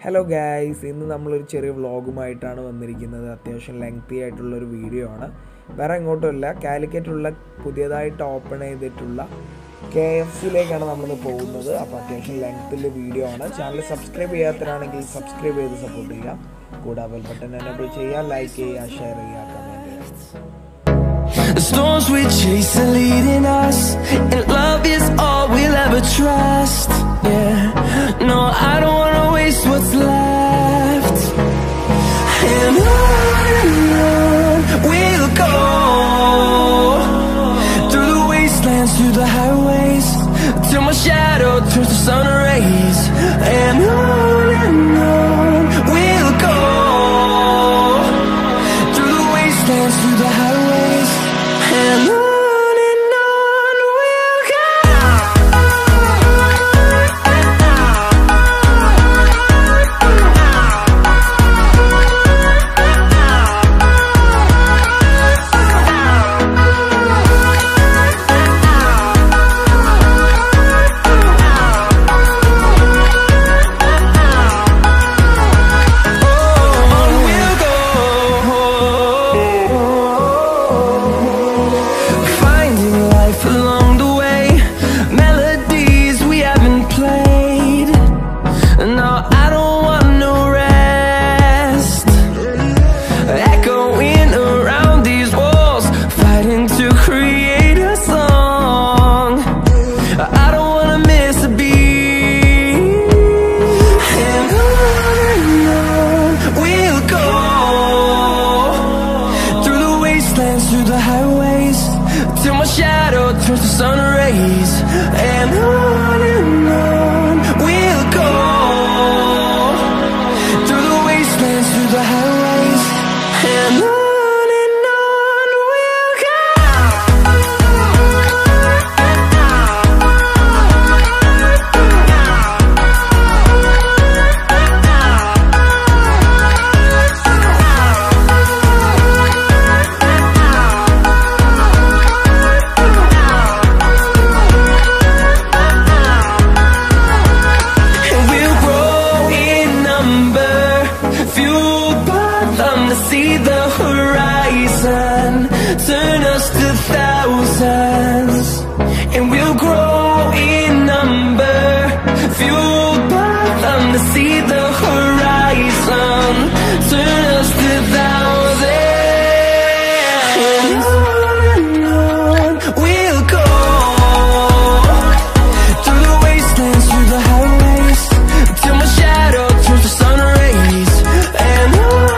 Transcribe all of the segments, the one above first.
Hello guys, ഇന്ന് നമ്മളൊരു ചെറിയ വ്ളോഗുമായിട്ടാണ് വന്നിരിക്കുന്നത്. അത്യാവശ്യം ലെങ്തി ആയിട്ടുള്ളൊരു വീഡിയോ ആണ്. വേറെ എങ്ങോട്ടുമില്ല, കാലിക്കറ്റുള്ള പുതിയതായിട്ട് ഓപ്പൺ ചെയ്തിട്ടുള്ള KFCയിലേക്കാണ് നമ്മളിന്ന് പോകുന്നത്. അപ്പോൾ അത്യാവശ്യം ലെങ്ത്തുള്ള വീഡിയോ ആണ്. ചാനൽ സബ്സ്ക്രൈബ് ചെയ്യാത്തവരാണെങ്കിൽ സബ്സ്ക്രൈബ് ചെയ്ത് സപ്പോർട്ട് ചെയ്യുക. കൂടാതെ ബെൽ ബട്ടൺ എനേബിൾ ചെയ്യുക, ലൈക്ക് ചെയ്യുക, ഷെയർ ചെയ്യുക, കമൻറ്റ് ചെയ്യുക. The storms we chase are leading us, and love is all we'll ever trust. Yeah, no, I don't wanna waste what's left. And on we'll go, through the wastelands, through the highways, till my shadow turns to sun rays. And on we'll go, through the wastelands, through the highways, and on we'll go. Through the highways, till my shadow turns to sun rays. And on we'll go, through the wastelands, through the highways, and on we'll go. See the horizon, turn us to thousands, and we'll grow in number, fueled by them to see the horizon, turn us to thousands, and on we'll go, through the wastelands, through the highways, till my shadow turns to sun rays. And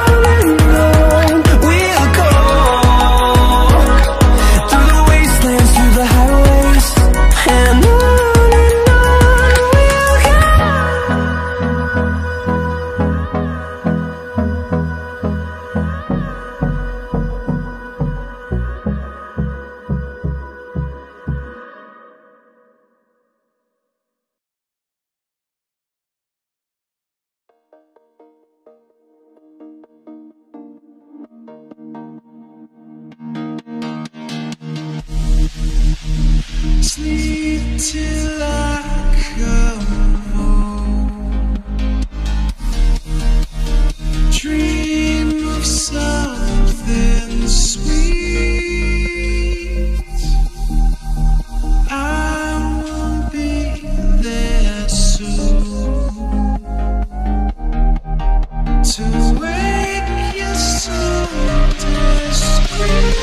sleep till I come home, dream of something sweet. I won't be there soon to wake you so discreet.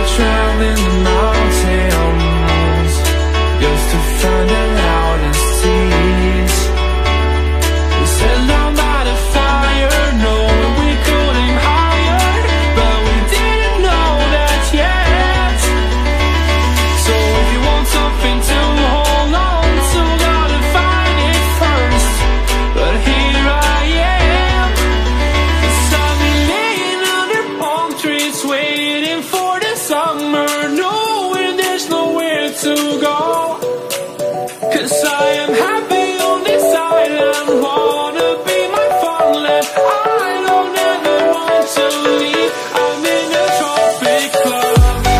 were traveling the mountains just to find the loudest tears. We sat down by the fire, knowing we could aim higher, but we didn't know that yet. So if you want something to hold on to, gotta find it first. But here I am, 'cause I've been laying under palm trees, waiting for the summer, knowing there's nowhere to go. 'Cause I am happy on this island, wanna be my farmland. I don't ever want to leave, I'm in a tropic club.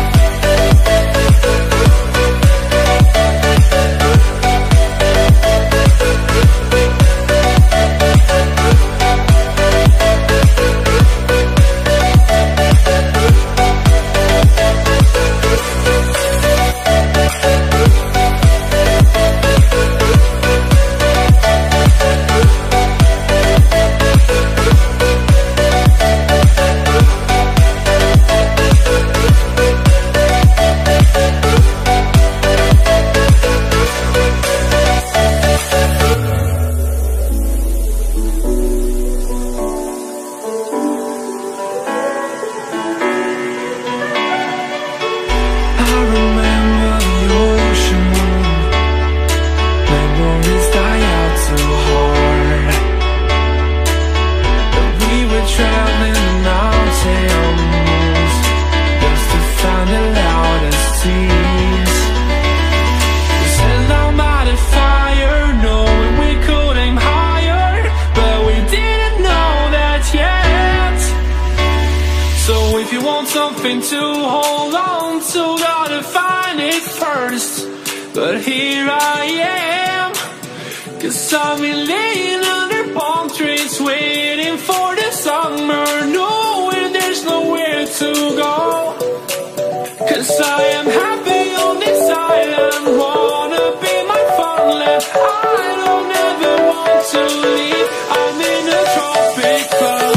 I remember the ocean, memories die out too hard. But we were traveling the mountains just to find the loudest tears. We sat down by the fire, knowing we could aim higher, but we didn't know that yet. So if you want something to hold on to, gotta find it first. But here I am, 'cause I've been laying under palm trees, waiting for the summer, knowing there's nowhere to go. 'Cause I am happy on this island, wanna be my farmland. I don't ever want to leave, I'm in a tropic club.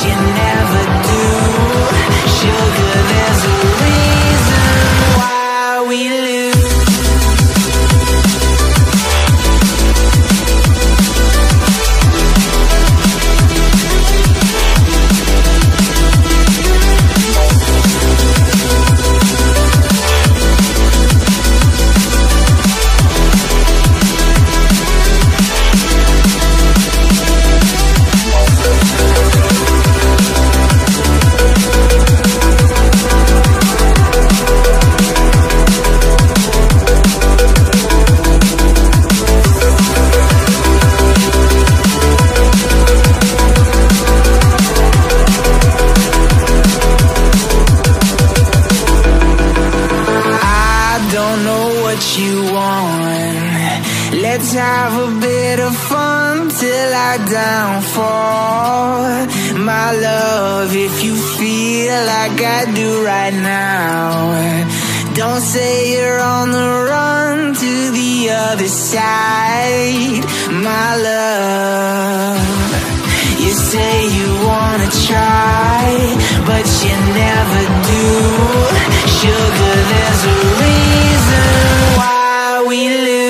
you never do. Sugar, there's a reason why we lose. Let's have a bit of fun till I downfall. My love, if you feel like I do right now, don't say you're on the run to the other side. My love, you say you wanna try, but you never do. Sugar, there's a reason why we lose.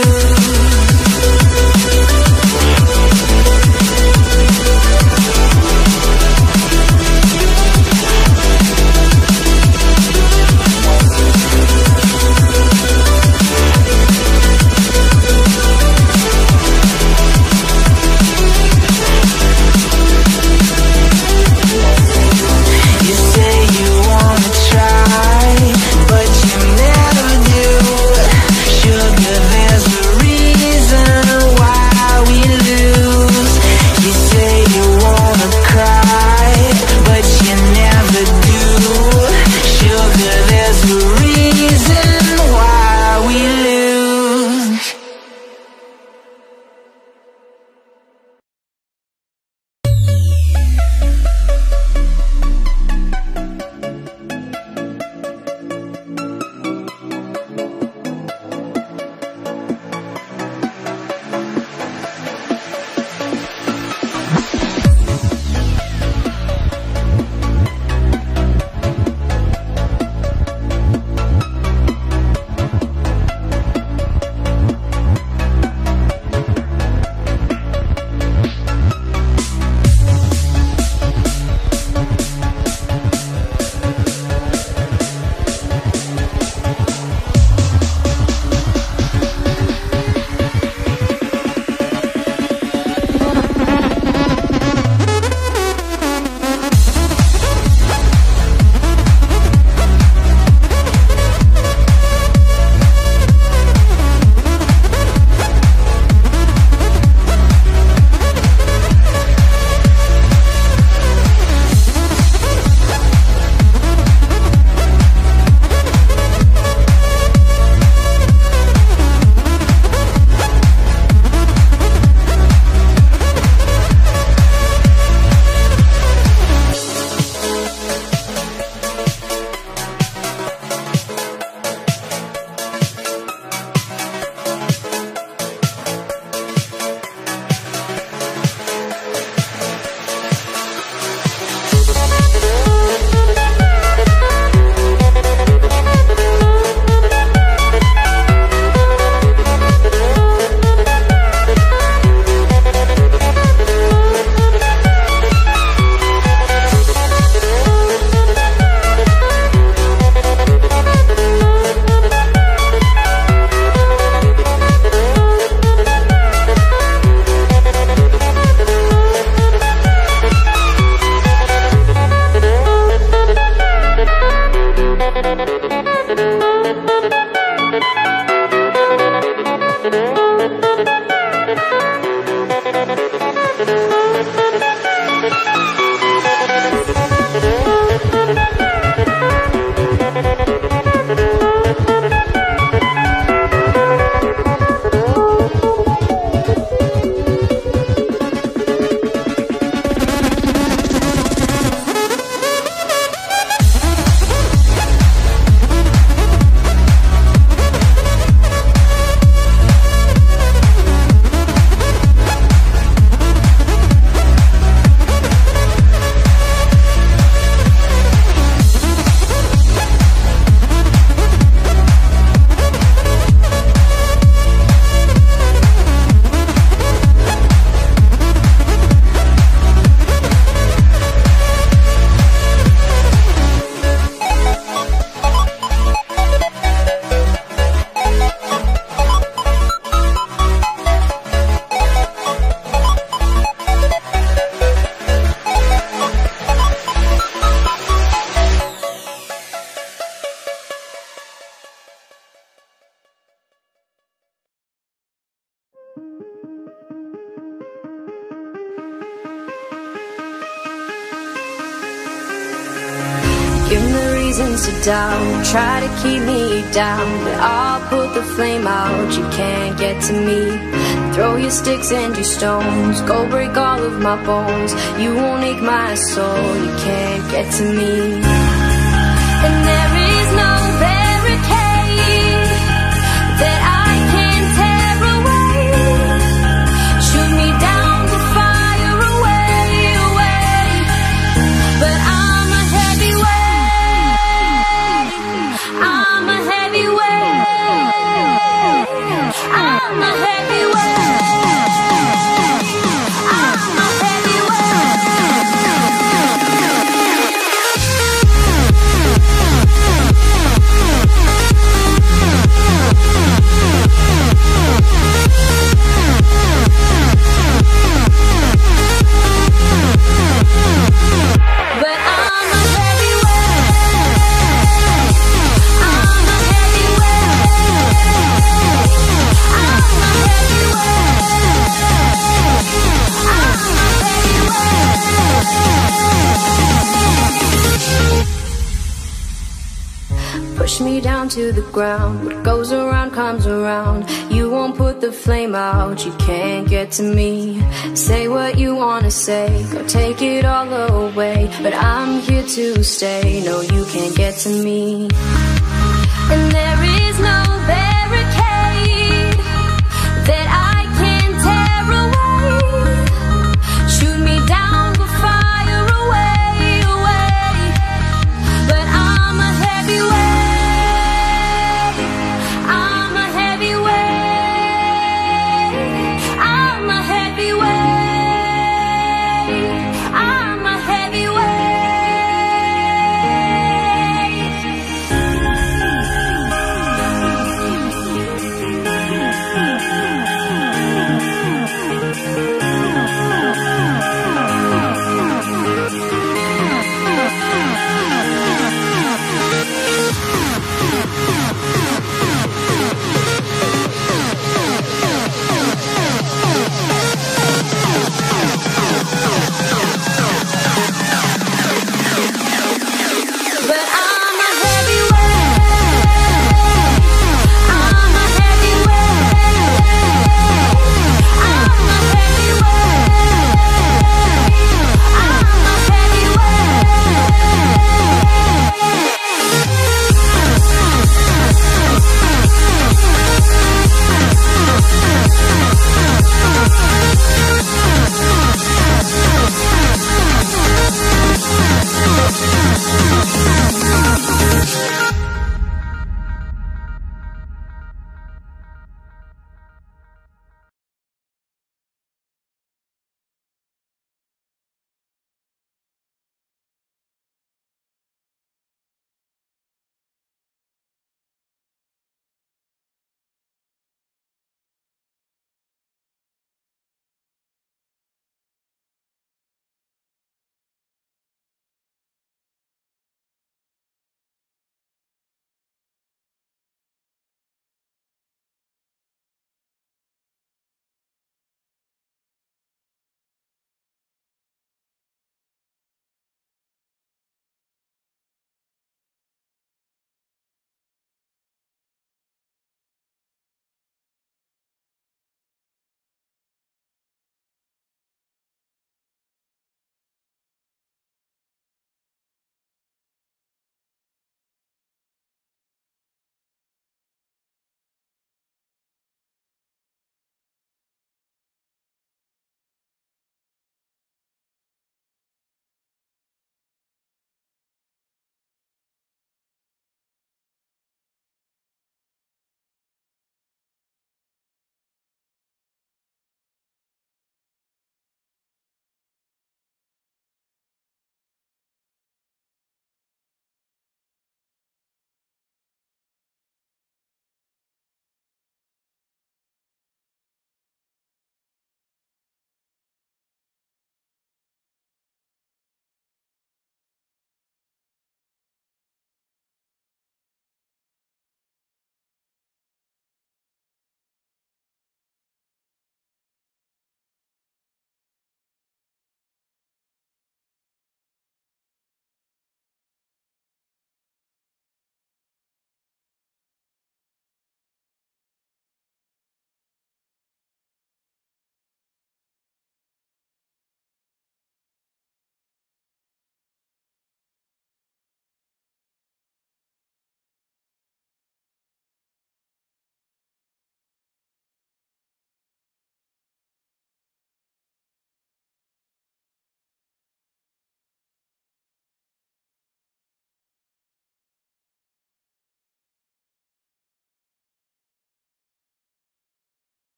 You say you wanna try, but you never reasons to doubt, try to keep me down, but I'll put the flame out. You can't get to me. Throw your sticks and your stones, go break all of my bones. You won't ache my soul, you can't get to me. And there is no barricade that I can tear away. Shoot me down to fire away, away. But I'm a heavyweight, I'm a heavyweight, I'm a heavyweight. Push me down to the ground. What goes around comes around. You won't put the flame out. You can't get to me. Say what you wanna say, go take it all away, but I'm here to stay. No, you can't get to me. And there is no barricade that I can tear away. Shoot me down, go fire away, away. But I'm a heavyweight, I'm a heavyweight, I'm a heavyweight, I'm a heavyweight.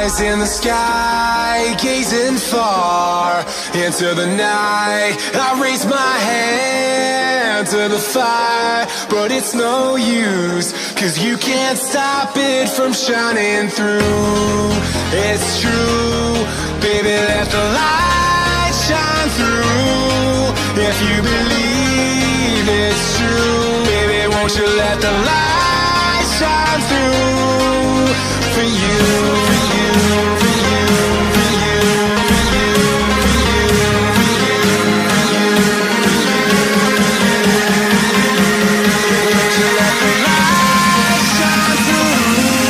Eyes in the sky, gazing far into the night. I raise my hand to the fire, but it's no use, 'cause you can't stop it from shining through. It's true, baby, let the light shine through. If you believe it's true, baby, won't you let the light shine through for you, for you, for you, for you, for you, for you, for you, won't you let the light shine through?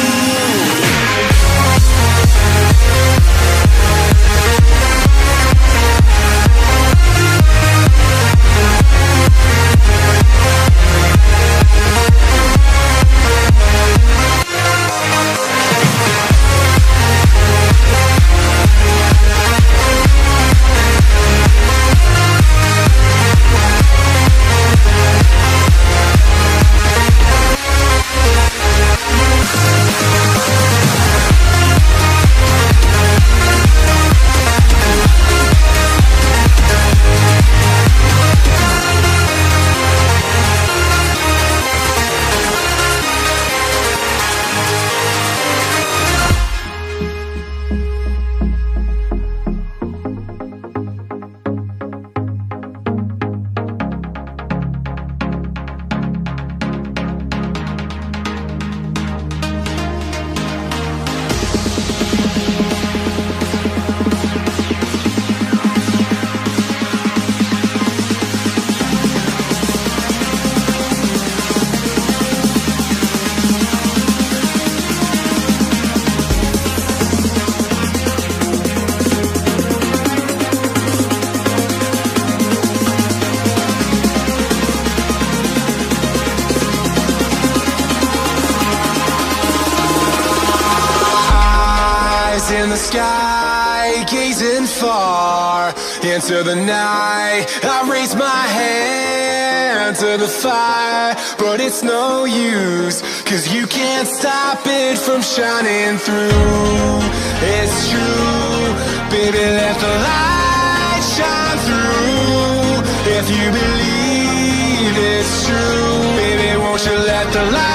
In the sky, gazing far into the night. I raise my hand to the fire, but it's no use, 'cause you can't stop it from shining through. It's true, baby, let the light shine through. If you believe it's true, baby, won't you let the light